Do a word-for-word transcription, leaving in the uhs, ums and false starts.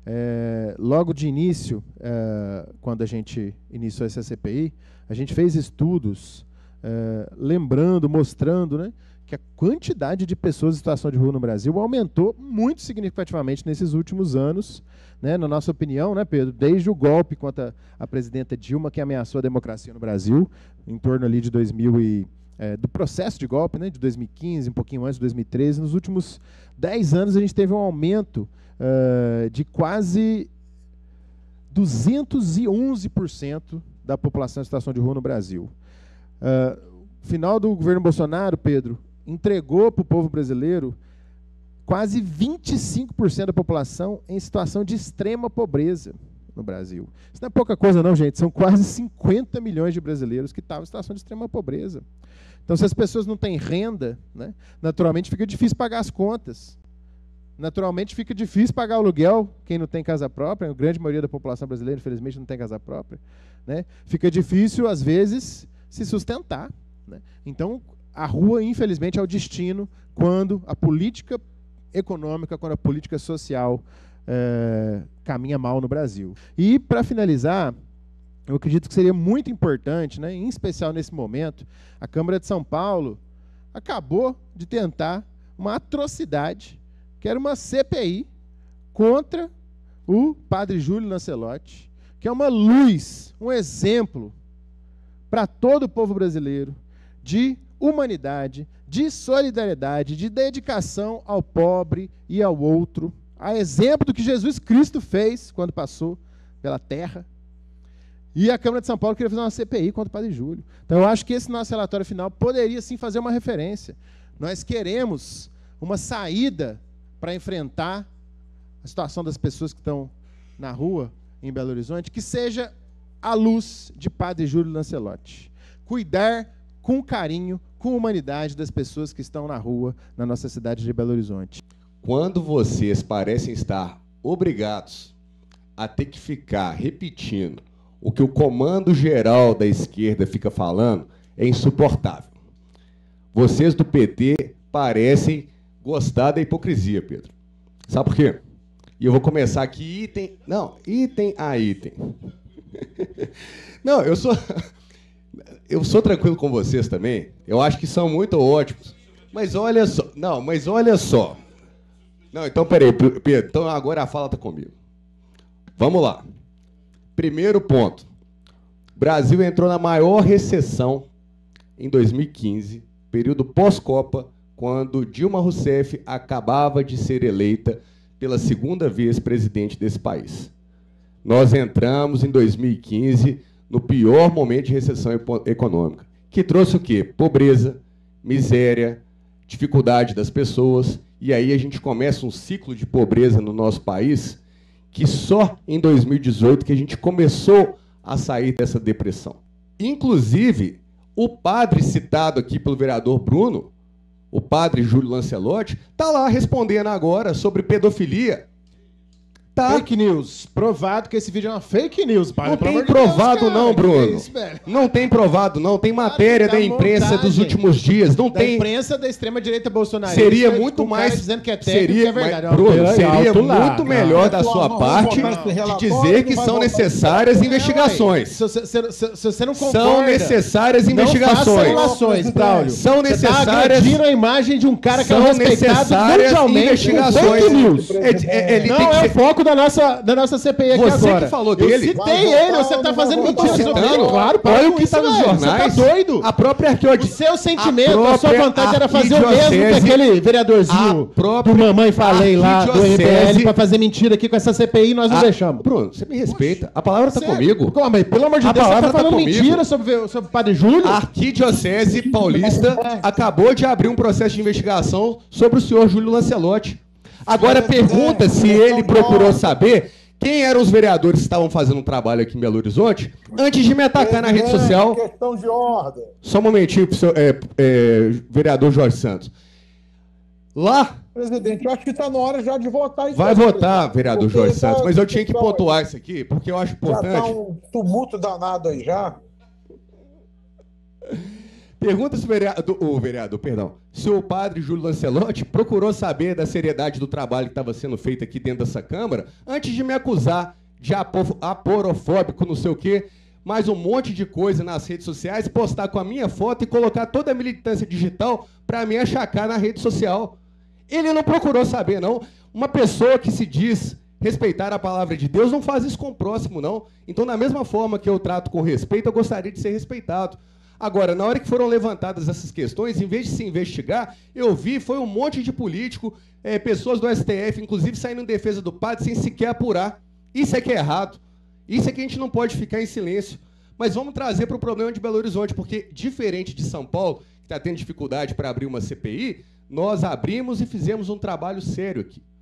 É, logo de início, é, quando a gente iniciou essa C P I, a gente fez estudos é, lembrando, mostrando, né, que a quantidade de pessoas em situação de rua no Brasil aumentou muito significativamente nesses últimos anos, né, na nossa opinião, né, Pedro, desde o golpe contra a presidenta Dilma, que ameaçou a democracia no Brasil, em torno ali de dois mil e, é, do processo de golpe, né, de dois mil e quinze, um pouquinho antes de dois mil e treze. Nos últimos dez anos a gente teve um aumento uh, de quase duzentos e onze por cento da população em situação de rua no Brasil. Uh, final do governo Bolsonaro, Pedro, entregou para o povo brasileiro quase vinte e cinco por cento da população em situação de extrema pobreza no Brasil. Isso não é pouca coisa não, gente. São quase cinquenta milhões de brasileiros que estavam em situação de extrema pobreza. Então, se as pessoas não têm renda, né, naturalmente fica difícil pagar as contas. Naturalmente fica difícil pagar o aluguel, quem não tem casa própria, a grande maioria da população brasileira, infelizmente, não tem casa própria. Né? Fica difícil, às vezes, se sustentar. Né? Então, a rua, infelizmente, é o destino quando a política econômica, quando a política social é, caminha mal no Brasil. E, para finalizar, eu acredito que seria muito importante, né, em especial nesse momento, a Câmara de São Paulo acabou de tentar uma atrocidade, que era uma C P I contra o padre Júlio Lancelotti, que é uma luz, um exemplo para todo o povo brasileiro de humanidade, de solidariedade, de dedicação ao pobre e ao outro, a exemplo do que Jesus Cristo fez quando passou pela terra. E a Câmara de São Paulo queria fazer uma C P I contra o padre Júlio. Então, eu acho que esse nosso relatório final poderia, sim, fazer uma referência. Nós queremos uma saída para enfrentar a situação das pessoas que estão na rua, em Belo Horizonte, que seja à luz de padre Júlio Lancelotti. Cuidar com carinho, com humanidade das pessoas que estão na rua, na nossa cidade de Belo Horizonte. Quando vocês parecem estar obrigados a ter que ficar repetindo o que o comando geral da esquerda fica falando, é insuportável. Vocês do P T parecem gostar da hipocrisia, Pedro. Sabe por quê? E eu vou começar aqui item... Não, item a item. Não, eu sou... Eu sou tranquilo com vocês também. Eu acho que são muito ótimos. Mas olha só... Não, mas olha só. Não, então, peraí, Pedro. Então agora a fala tá comigo. Vamos lá. Primeiro ponto. O Brasil entrou na maior recessão em dois mil e quinze, período pós-Copa, quando Dilma Rousseff acabava de ser eleita pela segunda vez presidente desse país. Nós entramos em dois mil e quinze no pior momento de recessão econômica, que trouxe o quê? Pobreza, miséria, dificuldade das pessoas, e aí a gente começa um ciclo de pobreza no nosso país que só em dois mil e dezoito que a gente começou a sair dessa depressão. Inclusive, o padre citado aqui pelo vereador Bruno, o padre Júlio Lancelotti, está lá respondendo agora sobre pedofilia. Tá. Fake news. Provado que esse vídeo é uma fake news, pai. Não tem provado não, Bruno. Não tem provado não. Tem matéria da imprensa dos últimos dias. Não tem. Da imprensa da extrema direita bolsonarista. Seria muito mais dizendo que é técnico, seria, que é verdade. Bruno, seria muito melhor da sua parte de dizer que são necessárias investigações. Se você não concorda, são necessárias investigações. Não faça relações, Braulio. São necessárias. Você tá agredindo a imagem de um cara que é respeitado mundialmente. Investigações. Fake news. Não é o foco da nossa, da nossa C P I aqui você agora. Que falou dele. Eu citei ele, você tá fazendo mentira sobre ele. Claro, olha o que está nos jornais. Você tá doido. A própria arqueologia. O seu sentimento, a, a sua vontade era fazer o mesmo que aquele vereadorzinho do Mamãe Falei lá, do M B L, pra fazer mentira aqui com essa C P I e nós não a... deixamos. Bruno, você me respeita. A palavra tá comigo. Como, mas, pelo amor de a Deus, você tá falando tá mentira sobre, sobre o padre Júlio? A Arquidiocese Paulista acabou de abrir um processo de investigação sobre o senhor Júlio Lancelotti. Agora pergunta se ele procurou saber quem eram os vereadores que estavam fazendo um trabalho aqui em Belo Horizonte antes de me atacar na rede social. Questão de ordem. Só um momentinho, seu, é, é, vereador Jorge Santos. Lá... Presidente, eu acho que está na hora já de votar. Vai votar, vereador Jorge Santos, mas eu tinha que pontuar isso aqui, porque eu acho importante. Já está um tumulto danado aí já. Pergunta se o vereador, o vereador, perdão, se o padre Júlio Lancelotti procurou saber da seriedade do trabalho que estava sendo feito aqui dentro dessa Câmara antes de me acusar de apo- aporofóbico, não sei o quê, mais um monte de coisa nas redes sociais, postar com a minha foto e colocar toda a militância digital para me achacar na rede social. Ele não procurou saber, não. Uma pessoa que se diz respeitar a palavra de Deus não faz isso com o próximo, não. Então, da mesma forma que eu trato com respeito, eu gostaria de ser respeitado. Agora, na hora que foram levantadas essas questões, em vez de se investigar, eu vi, foi um monte de político, é, pessoas do S T F, inclusive saindo em defesa do padre, sem sequer apurar. Isso é que é errado. Isso é que a gente não pode ficar em silêncio. Mas vamos trazer para o problema de Belo Horizonte, porque, diferente de São Paulo, que está tendo dificuldade para abrir uma C P I, nós abrimos e fizemos um trabalho sério aqui.